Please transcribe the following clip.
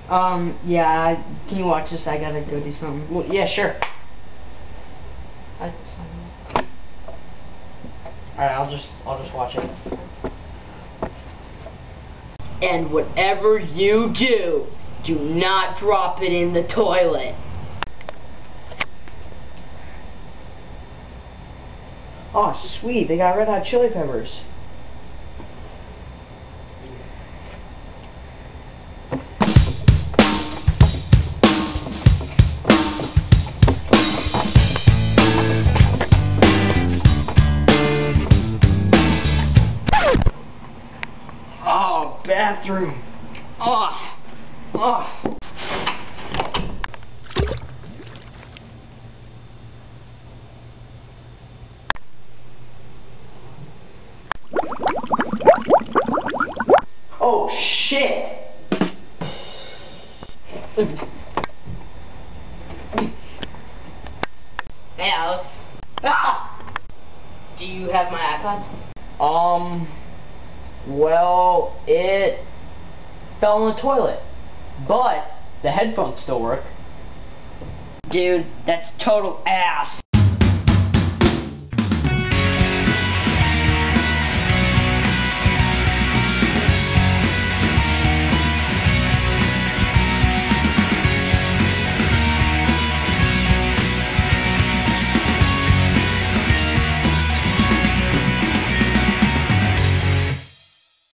Yeah, can you watch this? I gotta go do something. Well, yeah, sure. Alright, I'll just watch it. And whatever you do, do not drop it in the toilet. Oh, sweet, they got Red Hot Chili Peppers. Oh, bathroom. Oh. Oh. Oh, shit. Hey, Alex. Ah! Do you have my iPod? Well, it fell in the toilet, but the headphones still work. Dude, that's total ass.